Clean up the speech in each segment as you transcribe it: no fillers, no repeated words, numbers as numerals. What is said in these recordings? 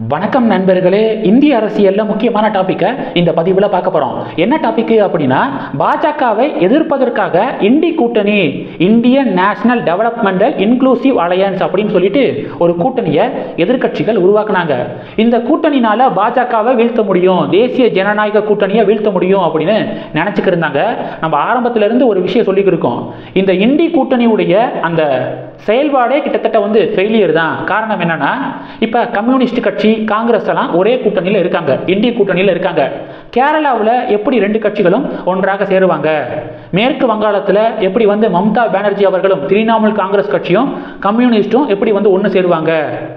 வணக்கம் நண்பர்களே. இந்திய அரசியல்ல முக்கியமான டாபிக்கை இந்த பதிவில் பார்க்க போறோம். என்ன டாபிக் அப்படின்னா, பாஜகவை எதிர்ப்பதற்காக இண்டி கூட்டணி, Indian national developmental inclusive alliance அப்படின்னு சொல்லிட்டு ஒரு கூட்டணியை எதிர்க்கட்சிகள் உருவாக்குனாங்க. இந்த கூட்டணினால பாஜகவை வீழ்த்த முடியும், தேசிய ஜனநாயக கூட்டணியை வீழ்த்த முடியும் அப்படின்னு நினைச்சுக்கிட்டு இருந்தாங்க. நம்ம ஆரம்பத்திலிருந்து ஒரு விஷயம் சொல்லிக்கிருக்கோம். இந்த இண்டி கூட்டணியுடைய அந்த செயல்பாடே கிட்டத்தட்ட ஃபெயிலியர் தான். காரணம் என்னன்னா, இப்ப கம்யூனிஸ்ட் கட்சி, காங்கிரஸ் எல்லாம் ஒரே கூட்டணியில் இருக்காங்க, இந்திய கூட்டணியில் இருக்காங்க. கேரளாவில் எப்படி ரெண்டு கட்சிகளும் ஒன்றாக சேருவாங்க? மேற்கு வங்காளத்தில் எப்படி மம்தா பானர்ஜி அவர்களும் திரிணாமுல் காங்கிரஸ் கட்சியும் கம்யூனிஸ்டும் எப்படி ஒன்று சேருவாங்க?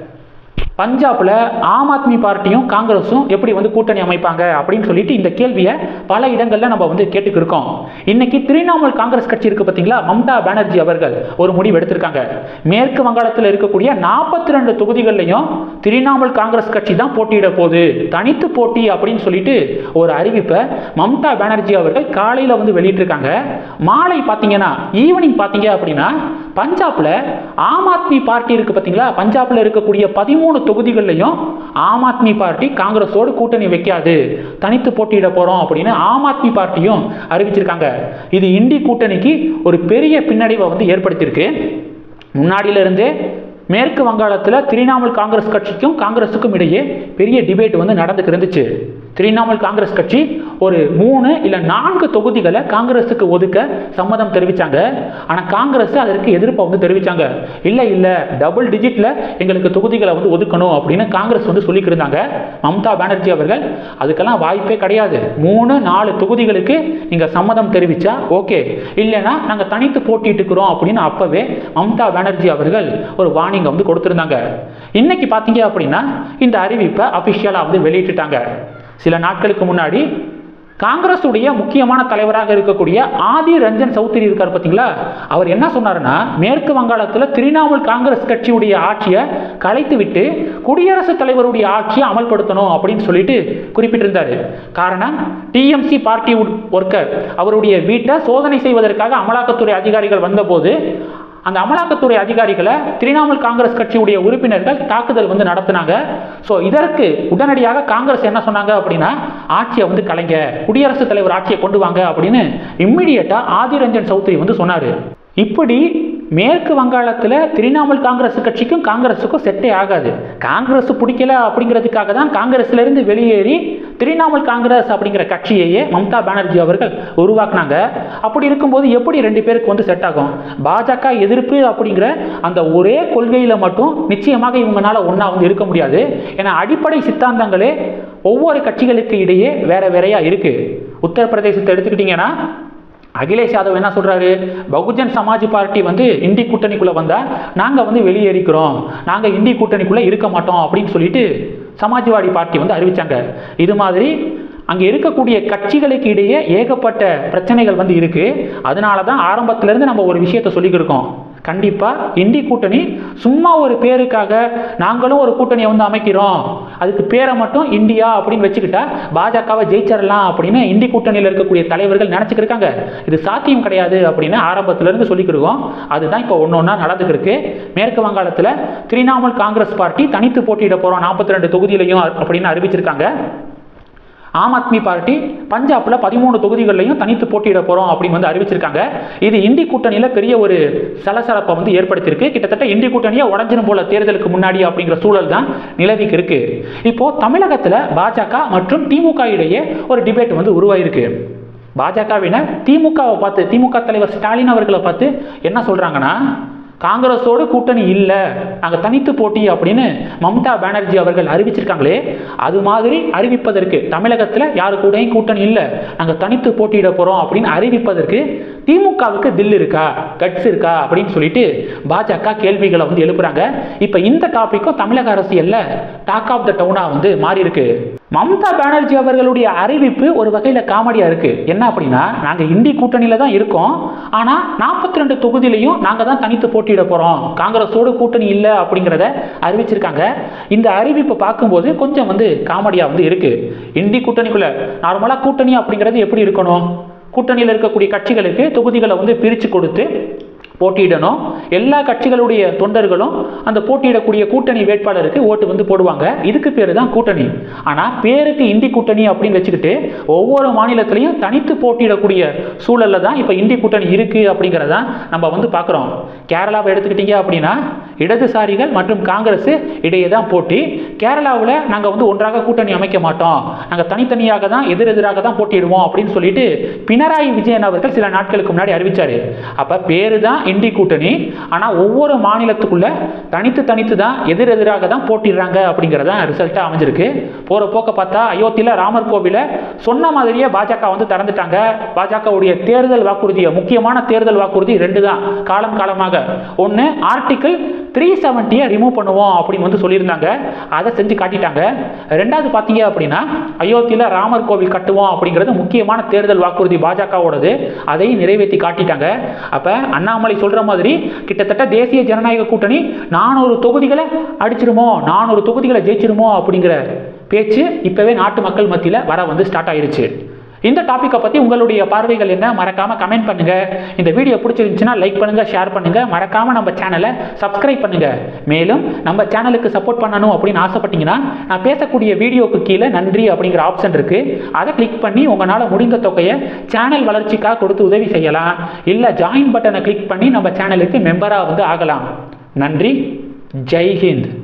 பஞ்சாப்ல ஆம் ஆத்மி பார்ட்டியும் காங்கிரஸும் எப்படி கூட்டணி அமைப்பாங்க அப்படின்னு சொல்லிட்டு இந்த கேள்வியை பல இடங்கள்ல நம்ம கேட்டுக்கிருக்கோம். இன்னைக்கு திரிணாமுல் காங்கிரஸ் கட்சி இருக்கு பார்த்தீங்களா, மம்தா பானர்ஜி அவர்கள் ஒரு முடிவு எடுத்திருக்காங்க. மேற்கு வங்காளத்தில் இருக்கக்கூடிய 42 தொகுதிகள்லையும் திரிணாமுல் காங்கிரஸ் கட்சி தான் போட்டியிட போகுது, தனித்து போட்டி அப்படின்னு சொல்லிட்டு ஒரு அறிவிப்பை மம்தா பானர்ஜி அவர்கள் காலையில் வெளியிட்டிருக்காங்க. மாலை பார்த்தீங்கன்னா, ஈவினிங் பார்த்தீங்க அப்படின்னா, பஞ்சாப்ல ஆம் ஆத்மி பார்ட்டி இருக்கு பார்த்தீங்களா, பஞ்சாப்ல இருக்கக்கூடிய 13 தொகுதிகள்லையும் ஆம் ஆத்மி பார்ட்டி காங்கிரஸோடு கூட்டணி வைக்காது, தனித்து போட்டியிட போறோம் அப்படின்னு ஆம் ஆத்மி பார்ட்டியும் அறிவிச்சிருக்காங்க. இது இண்டி கூட்டணிக்கு ஒரு பெரிய பின்னடைவை ஏற்படுத்தியிருக்கு. முன்னாடியிலிருந்தே மேற்கு வங்காளத்தில் திரிணாமுல் காங்கிரஸ் கட்சிக்கும் காங்கிரஸுக்கும் இடையே பெரிய டிபேட் நடந்துட்டு இருந்துச்சு. திரிணாமுல் காங்கிரஸ் கட்சி ஒரு 3 இல்ல 4 தொகுதிகளை காங்கிரஸுக்கு ஒதுக்க சம்மதம் தெரிவிச்சாங்க. ஆனால் காங்கிரஸ் அதற்கு எதிர்ப்பை தெரிவிச்சாங்க. இல்ல டபுள் டிஜிட்ல எங்களுக்கு தொகுதிகளை ஒதுக்கணும் அப்படின்னு காங்கிரஸ் சொல்லிட்டு இருந்தாங்க. மம்தா பானர்ஜி அவர்கள் அதுக்கெல்லாம் வாய்ப்பே கிடையாது, 3-4 தொகுதிகளுக்கு நீங்க சம்மதம் தெரிவிச்சா ஓகே, இல்லைன்னா நாங்கள் தனித்து போட்டிட்டு இருக்கிறோம் அப்படின்னு அப்பவே மம்தா பானர்ஜி அவர்கள் ஒரு வார்னிங் கொடுத்திருந்தாங்க. இன்னைக்கு பார்த்தீங்க அப்படின்னா இந்த அறிவிப்பை அபிஷியலா வெளியிட்டுட்டாங்க. சில நாட்களுக்கு முன்னாடி காங்கிரஸுடைய முக்கியமான தலைவராக இருக்கக்கூடிய ஆதிர் ரஞ்சன் சௌத்ரி இருக்கார் பார்த்தீங்களா, அவர் என்ன சொன்னார்னா, மேற்கு வங்காளத்தில் திரிணாமுல் காங்கிரஸ் கட்சியுடைய ஆட்சியை கலைத்து விட்டு குடியரசுத் தலைவருடைய ஆட்சியை அமல்படுத்தணும் அப்படின்னு சொல்லிட்டு குறிப்பிட்டிருந்தார். காரணம், டிஎம்சி பார்ட்டி ஒர்க்கர் அவருடைய வீட்டை சோதனை செய்வதற்காக அமலாக்கத்துறை அதிகாரிகள் வந்தபோது அந்த அமலாக்கத்துறை அதிகாரிகளை திரிணாமுல் காங்கிரஸ் கட்சியுடைய உறுப்பினர்கள் தாக்குதல் நடத்தினாங்க. ஸோ இதற்கு உடனடியாக காங்கிரஸ் என்ன சொன்னாங்க அப்படின்னா, ஆட்சியை கலைங்க, குடியரசுத் தலைவர் ஆட்சியை கொண்டு வாங்க அப்படின்னு இம்மிடியட்டா ஆதிர் ரஞ்சன் சௌத்ரி சொன்னாரு. இப்படி மேற்கு வங்காளத்தில் திரிணாமுல் காங்கிரஸ் கட்சிக்கும் காங்கிரஸுக்கும் செட்டே ஆகாது. காங்கிரஸ் பிடிக்கல அப்படிங்கிறதுக்காக தான் காங்கிரஸ்ல இருந்து வெளியேறி திரிணாமுல் காங்கிரஸ் அப்படிங்கிற கட்சியையே மம்தா பானர்ஜி அவர்கள் உருவாக்குனாங்க. அப்படி இருக்கும்போது எப்படி ரெண்டு பேருக்கு செட் ஆகும்? பாஜக எதிர்ப்பு அப்படிங்கிற அந்த ஒரே கொள்கையில மட்டும் நிச்சயமாக இவங்களால ஒன்னா இருக்க முடியாது. ஏன்னா அடிப்படை சித்தாந்தங்களே ஒவ்வொரு கட்சிகளுக்கு இடையே வேற வேறையா இருக்கு. உத்தரப்பிரதேசத்தை எடுத்துக்கிட்டீங்கன்னா, அகிலேஷ் யாதவ் என்ன சொல்றாரு, பகுஜன் சமாஜ் பார்ட்டி இண்டி கூட்டணிக்குள்ள வந்தா நாங்க வெளியேறிக்கிறோம், நாங்க இண்டி கூட்டணிக்குள்ள இருக்க மாட்டோம் அப்படின்னு சொல்லிட்டு சமாஜ்வாடி பார்ட்டி அறிவிச்சாங்க. இது மாதிரி அங்க இருக்கக்கூடிய கட்சிகளுக்கு இடையே ஏகப்பட்ட பிரச்சனைகள் இருக்கு. அதனாலதான் ஆரம்பத்திலிருந்து நம்ம ஒரு விஷயத்தை சொல்லிக்கிருக்கோம். கண்டிப்பா இண்டி கூட்டணி சும்மா ஒரு பேருக்காக நாங்களும் ஒரு கூட்டணியை அமைக்கிறோம், அதுக்கு பேரை மட்டும் இந்தியா அப்படின்னு வச்சுக்கிட்டா பாஜகவை ஜெயிச்சிடலாம் அப்படின்னு இண்டி கூட்டணியில் இருக்கக்கூடிய தலைவர்கள் நினைச்சுக்கிருக்காங்க. இது சாத்தியம் கிடையாது அப்படின்னு ஆரம்பத்திலிருந்து சொல்லிக்கிருக்கோம். அதுதான் இப்போ ஒன்னொன்னா நடந்துக்கு இருக்கு. மேற்கு வங்காளத்தில் திரிணாமுல் காங்கிரஸ் பார்ட்டி தனித்து போட்டியிட போறோம் 42 தொகுதியிலையும் அப்படின்னு அறிவிச்சிருக்காங்க. ஆம் ஆத்மி பார்ட்டி பஞ்சாப்ல 13 தொகுதிகளையும் தனித்து போட்டியிட போறோம் அப்படின்னு அறிவிச்சிருக்காங்க. இது இண்டி கூட்டணியில பெரிய ஒரு சலசலப்பை ஏற்படுத்தியிருக்கு. கிட்டத்தட்ட இண்டி கூட்டணியை உடஞ்சிரும் போல தேர்தலுக்கு முன்னாடி அப்படிங்கிற சூழல் தான் நிலவிக்கு இருக்கு. இப்போ தமிழகத்தில் பாஜக மற்றும் திமுக இடையே ஒரு டிபேட் உருவாயிருக்கு. பாஜகவினர் திமுகவை பார்த்து, திமுக தலைவர் ஸ்டாலின் அவர்களை பார்த்து என்ன சொல்றாங்கன்னா, காங்கிரஸோடு கூட்டணி இல்லை, நாங்கள் தனித்து போட்டி அப்படின்னு மம்தா பானர்ஜி அவர்கள் அறிவிச்சிருக்காங்களே, அது மாதிரி அறிவிப்பதற்கு தமிழகத்தில் யாரு கூடயும் கூட்டணி இல்லை, நாங்கள் தனித்து போட்டியிட போறோம் அப்படின்னு அறிவிப்பதற்கு திமுகவுக்கு தில் இருக்கா, கட்ஸ் இருக்கா அப்படின்னு சொல்லிட்டு பாஜக கேள்விகளை எழுப்புறாங்க. இப்போ இந்த டாபிக்கும் தமிழக அரசியல்ல டாக் ஆஃப் த டவுனா மாறி இருக்கு. மம்தா பானர்ஜி அவர்களுடைய அறிவிப்பு ஒரு வகையில காமெடியா இருக்கு. என்ன அப்படின்னா, நாங்க இண்டி கூட்டணியில தான் இருக்கோம், ஆனா 42 தொகுதியிலையும் நாங்க தான் தனித்து போட்டியிட போறோம், காங்கிரஸோடு கூட்டணி இல்லை அப்படிங்கிறத அறிவிச்சிருக்காங்க. இந்த அறிவிப்பை பார்க்கும்போது கொஞ்சம் காமெடியா இருக்கு. இண்டி கூட்டணிக்குள்ள நார்மலா கூட்டணி அப்படிங்கிறது எப்படி இருக்கணும்? கூட்டணியில் இருக்கக்கூடிய கட்சிகளுக்கு தொகுதிகளை பிரித்து கொடுத்து போட்டியிடணும். எல்லா கட்சிகளுடைய தொண்டர்களும் அந்த போட்டியிடக்கூடிய கூட்டணி வேட்பாளருக்கு ஓட்டு வந்து போடுவாங்க. இதுக்கு பேரு தான் கூட்டணி. ஆனா பேருக்கு இந்தி கூட்டணி அப்படின்னு வச்சுக்கிட்டு ஒவ்வொரு மாநிலத்திலையும் தனித்து போட்டியிடக்கூடிய சூழல்ல தான் இப்ப இந்தி கூட்டணி இருக்கு அப்படிங்கிறத நம்ம வந்து பார்க்கிறோம். கேரளாவை எடுத்துக்கிட்டீங்க அப்படின்னா இடதுசாரிகள் மற்றும் காங்கிரஸ் இடையே தான் போட்டி. கேரளாவில் நாங்கள் வந்து ஒன்றாக கூட்டணி அமைக்க மாட்டோம், நாங்கள் தனித்தனியாக தான் எதிரெதிராக தான் போட்டியிடுவோம் அப்படின்னு சொல்லிட்டு பினராயி விஜயன் அவர்கள் சில நாட்களுக்கு முன்னாடி அறிவிச்சாரு. அப்ப பேரு தான் இந்தி கூட்டணி, ஆனா ஒவ்வொரு மாநிலத்துக்குள்ள தனித்து தான் எதிரெதிராக தான் போட்டிடுறாங்க அப்படிங்கிறதா ரிசல்ட்டா அமைஞ்சிருக்கு. போற போக்க பார்த்தா அயோத்தியில ராமர் கோவில சொன்ன மாதிரியே பாஜக வந்து திறந்துட்டாங்க. பாஜகவுடைய தேர்தல் வாக்குறுதியை, முக்கியமான தேர்தல் வாக்குறுதி 2 தான் காலமாக. ஒன்னு ஆர்டிகிள் 370 ரிமூவ் பண்ணுவோம் அப்படின்னு வந்து சொல்லியிருந்தாங்க, அதை செஞ்சு காட்டிட்டாங்க. ரெண்டாவது பார்த்தீங்க அப்படின்னா அயோத்தியில ராமர் கோவில் கட்டுவோம் அப்படிங்கிறது முக்கியமான தேர்தல் வாக்குறுதி பாஜகவோடது, அதை நிறைவேற்றி காட்டிட்டாங்க. அப்ப அண்ணாமலை சொல்ற மாதிரி கிட்டத்தட்ட தேசிய ஜனநாயக கூட்டணி 400 தொகுதிகளை அடிச்சிருமோ, 400 தொகுதிகளை ஜெயிச்சிருமோ அப்படிங்கிற பேச்சு இப்பவே நாட்டு மக்கள் மத்தியில் வர வந்து ஸ்டார்ட் ஆயிருச்சு. இந்த டாபிக்கை பற்றி உங்களுடைய பார்வைகள் என்ன, மறக்காம கமெண்ட் பண்ணுங்க. இந்த வீடியோ பிடிச்சிருந்துச்சுன்னா லைக் பண்ணுங்க, ஷேர் பண்ணுங்க, மறக்காம நம்ம சேனலை சப்ஸ்கிரைப் பண்ணுங்க. மேலும் நம்ம சேனலுக்கு சப்போர்ட் பண்ணணும் அப்படின்னு ஆசைப்பட்டீங்கன்னா நான் பேசக்கூடிய வீடியோக்கு கீழே நன்றி அப்படிங்கிற ஆப்ஷன் இருக்கு, அதை கிளிக் பண்ணி உங்களால் முடிந்த தொகையை சேனல் வளர்ச்சிக்காக கொடுத்து உதவி செய்யலாம். இல்லை ஜாயின் பட்டனை கிளிக் பண்ணி நம்ம சேனலுக்கு மெம்பராக வந்து ஆகலாம். நன்றி. ஜெய் ஹிந்த்.